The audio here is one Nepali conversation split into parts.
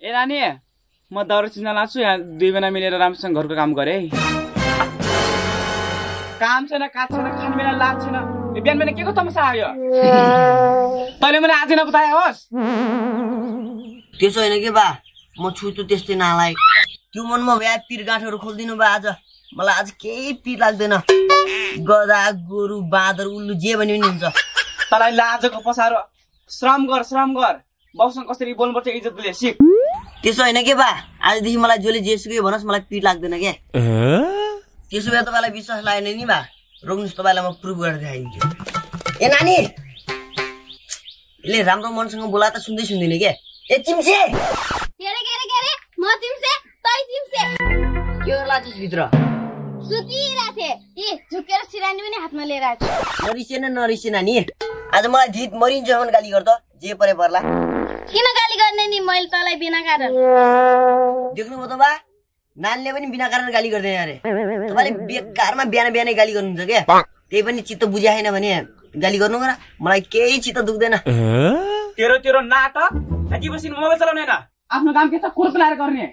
ए नानी म दौरा चिन्न लाग्छु यहाँ दुई जना मिलेर राम्रोसँग घरको काम गरे काम छैन काट छैन खाने बेला लाग छैन बिहान बिहान के को तमसा आयो तैँले मलाई आज नबताए होस् त्यसो होइन के बा म छु त त्यस्तै नालायक त्यो मनमा भए पिर गाँठहरू खोलिदिनु बा आज मलाई आज केही पिर लाग्दैन गधा गोरु बाँदर उल्लु जे भने पनि हुन्छ तँलाई लाजको पसारो श्रम गर बाउसँग कसरी बोल्नुपर्छ इज्जतले सिक त्यसो होइन के बा आजदेखि मलाई जसले जेसुकै भनोस् मलाई पिर लाग्दैन के त्यसो भए तपाईँलाई विश्वास लागेन नि बा रोक्नुहोस् तपाईँलाई म प्रुभ गरेर देखाइदिन्छु ए नानी यसले राम्रो मनसँग बोला त सुन्दै सुन्दैन के ए चिम्से म चिम्से तै चिम्से के गर्ला त्यसभित्र सुतिराथे ए झुकेर सिरानी पनि हातमा लिएर आछु नरिसे नानी आज मलाई धित मरिन्छ भने गाली गर्द जे परे पर्ला किन गाली गर्ने नि मैले तँलाई बिना कारण देख्नुभयो त बा नानीले पनि बिना कारण गाली गर्दैन अरे तपाईँले बेकारमा बिहानै गाली गर्नुहुन्छ क्या त्यही पनि चित्त बुझ्या छैन भने गाली गर्नु र मलाई केही चित्त दुख्दैन तेरो नाटक थाकी बसी मोबाइल चलाउने न आफ्नो काम के छ कुर्प लाएर गर्ने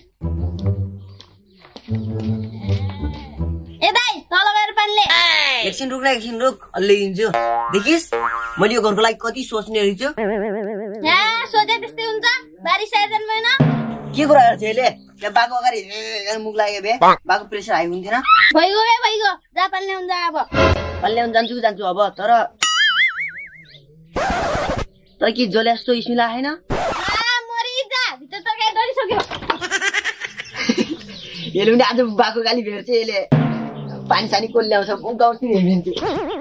ए दाइ तल गएर पानीले एकछिन रुक अलि दिन्छु देखिस् मैले यो घरको लागि कति सोच्ने रहेछु सोचे त्यस्तै हुन्छ बारी साइजन भएन के कुरा गर्छ यसले त्यहाँ बाको अगाडि मुख लाग्यो बे बाको प्रेसर हाई हुन्थेन भइगयो जा पानी ल्याउनु जा अब पानी ल्याउनु जान्छु अब तर के जले जस्तो स्मिला छैन यसले पनि आज बाको गाली भेट्छ यसले पानी सानी को ल्याउँछ गाउँछ हेरिन्थ्यो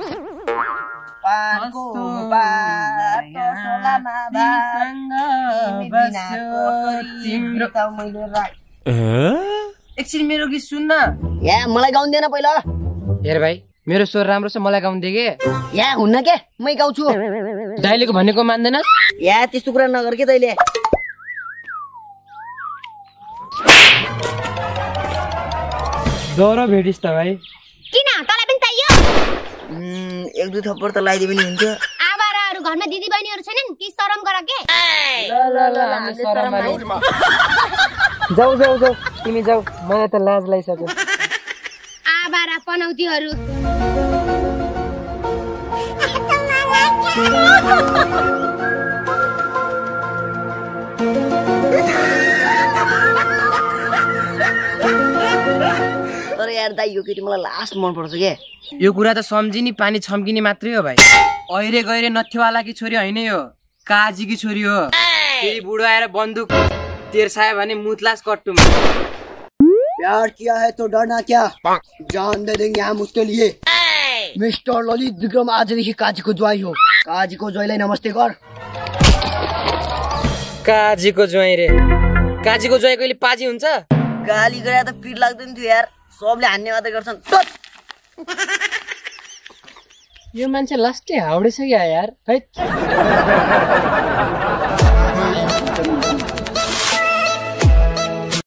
एकछिन मेरो गीत सुन्न या मलाई गाउँदैन पहिला हेर भाइ मेरो स्वर राम्रो छ मलाई गाउँदै के या हुन्न के मै गाउँछु दाइलेको भनेको मान्दैनस् या त्यस्तो कुरा नगर के तैले दौरा भेटिस् त भाइ किन तँलाई पनि चाहियो एक दुई थप्पड त लगाइदिए पनि हुन्थ्यो आबाराहरू घरमा दिदी बहिनीहरू छैनन् कि शरम गर के जाऊ तिमी जाऊ मलाई त लाज लागिसक्यो आबारा पनौतीहरू तर यार दाइ यो केटी मलाई लास्ट मन पर्छ के यो कुरा त सम्झिनी पानी छम्किने मात्रै हो भाइ अहिले गएर नथ्यवालाकी छोरी होइन यो काजीकी छोरी हो फेरि बुढो आएर बन्दुक तेर्सायो भने मुतलास कट्टुमा प्यार किया है तो डरना क्या जान दे देंगे हम उसके लिए मिस्टर ललित विक्रम आजदेखि काजीको ज्वाइँ हो काजीको ज्वाइँलाई नमस्ते कर काजीको ज्वाइँ रे काजीको ज्वाइँ कहिले पाजी हुन्छ गाली गरे त पिर लाग्दैन थियो यार सबले हान्ने मात्रै गर्छन् यो मान्छे लास्टै हाउडे छ क्या यार है